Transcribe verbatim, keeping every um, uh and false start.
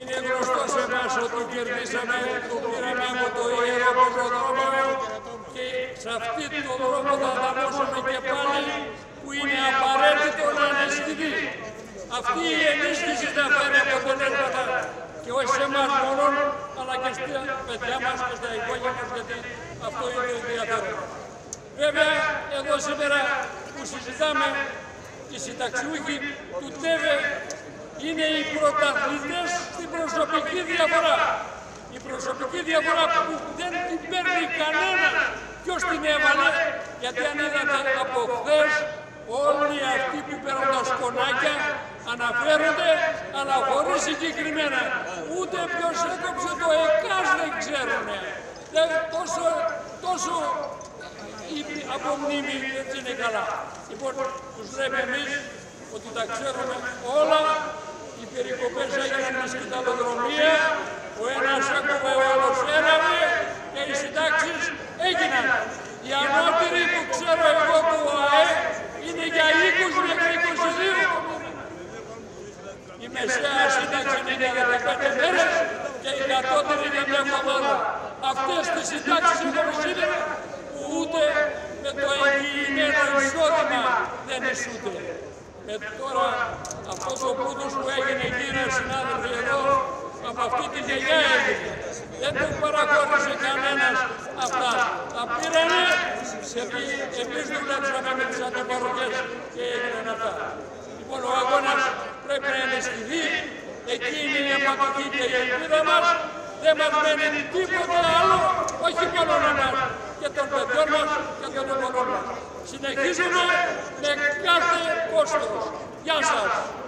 Είναι γνωστό σε εμάς ότι κερδίσαμε, το πήραμε από το Ιερό Πεζοδρόμιο και σε αυτή τον δρόμο θα δώσουμε και πάλι που είναι απαραίτητο να ενισχυθεί. Αυτή η ενίσχυση θα φέρει αποτελέσματα και όχι σε εμάς μόνο, αλλά και στα παιδιά μας και στα εγγόνια μας, γιατί αυτό είναι το ενδιαφέρον. Βέβαια, εδώ σήμερα που συζητάμε, οι συνταξιούχοι του ΤΕΒΕ είναι οι πρωταθλητές στην προσωπική διαφορά. Η προσωπική διαφορά που δεν την παίρνει κανένα. Ποιος την έβαλε, γιατί αν είδατε από χθες, όλοι αυτοί που παίρνουν τα σκονάκια αναφέρονται, αλλά χωρίς συγκεκριμένα. Ούτε ποιος έκοψε το ΕΚΑΣ δεν ξέρουν. Τόσο, τόσο από μνήμη έτσι είναι καλά. Λοιπόν, τους λέμε εμείς ότι τα ξέρουμε όλα. Οι περικοπές έγιναν με σκηταλοδρομία, ο ένας έκοβε, ο άλλος έλαβε και οι συντάξεις έγιναν. Οι ανώτεροι που ξέρω εγώ του ΟΑΕ είναι για είκοσι μέχρι είκοσι δύο. Η μεσαία σύνταξη είναι για δεκαπέντε μέρες και η κατώτερη για μια εβδομάδα. Αυτές τις συντάξεις έχουμε σήμερα που ούτε με το εγγυημένο εισόδημα δεν ισούται. Με τώρα αυτό το πλούτος που έγινε, κύριε συνάδελφοι, εδώ από αυτή τη γενιά έγινε. Δεν τον παραχώρησε κανένας αυτά. Τα πήρανε, εμείς δουλέψαμε με τις αντιπαροχές και έγιναν αυτά. Λοιπόν, ο αγώνας πρέπει να ενισχυθεί, εκεί είναι η απαντική και η ελπίδα μας. Δεν μας μένει τίποτα άλλο, όχι μόνο εμάς, και των παιδιών μας και των εγγονών μας. Συνεχίζουμε με κάθε κόστος. Γεια σας.